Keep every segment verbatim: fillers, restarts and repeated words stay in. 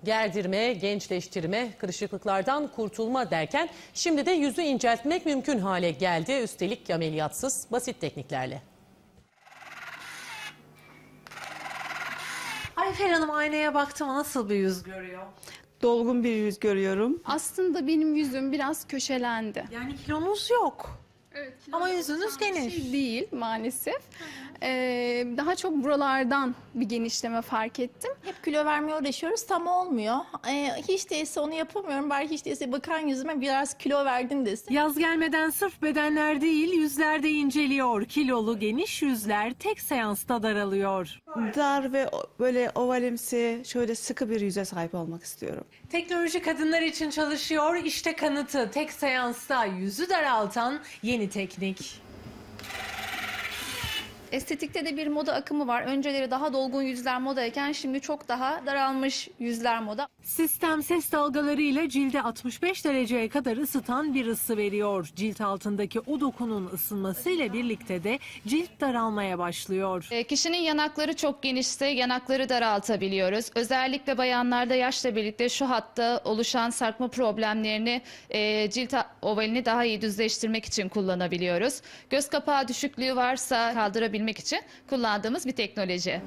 gerdirme, gençleştirme, kırışıklıklardan kurtulma derken şimdi de yüzü inceltmek mümkün hale geldi. Üstelik ameliyatsız, basit tekniklerle. Ayfer Hanım aynaya baktı mı nasıl bir yüz görüyor? Dolgun bir yüz görüyorum. Aslında benim yüzüm biraz köşelendi. Yani kilonuz yok. Evet, Ama yüzünüz geniş. Şey değil maalesef. Ee, daha çok buralardan bir genişleme fark ettim. Hep kilo vermeye uğraşıyoruz, tam olmuyor. Ee, hiç değilse onu yapamıyorum. Bari hiç değilse bakan yüzüme biraz kilo verdim desin. Yaz gelmeden sırf bedenler değil yüzler de inceliyor. Kilolu geniş yüzler tek seansta daralıyor. Dar ve o- böyle ovalimsi, şöyle sıkı bir yüze sahip olmak istiyorum. Teknoloji kadınlar için çalışıyor. İşte kanıtı tek seansta yüzü daraltan yeni teknik. Estetikte de bir moda akımı var. Önceleri daha dolgun yüzler modayken şimdi çok daha daralmış yüzler moda. Sistem ses dalgalarıyla cilde altmış beş dereceye kadar ısıtan bir ısı veriyor. Cilt altındaki o dokunun ısınmasıyla birlikte de cilt daralmaya başlıyor. E, kişinin yanakları çok genişse yanakları daraltabiliyoruz. Özellikle bayanlarda yaşla birlikte şu hatta oluşan sarkma problemlerini e, cilt ovalini daha iyi düzleştirmek için kullanabiliyoruz. Göz kapağı düşüklüğü varsa kaldırabilmek için kullandığımız bir teknoloji.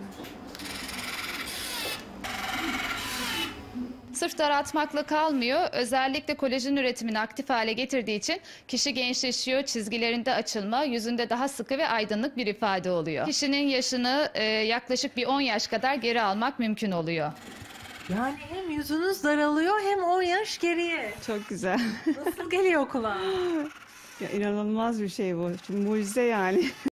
Sırf daraltmakla kalmıyor. Özellikle kolajen üretimini aktif hale getirdiği için kişi gençleşiyor, çizgilerinde açılma, yüzünde daha sıkı ve aydınlık bir ifade oluyor. Kişinin yaşını e, yaklaşık bir on yaş kadar geri almak mümkün oluyor. Yani hem yüzünüz daralıyor hem on yaş geriye. Çok güzel. Nasıl geliyor kulağa? Ya inanılmaz bir şey bu. Şimdi mucize yani.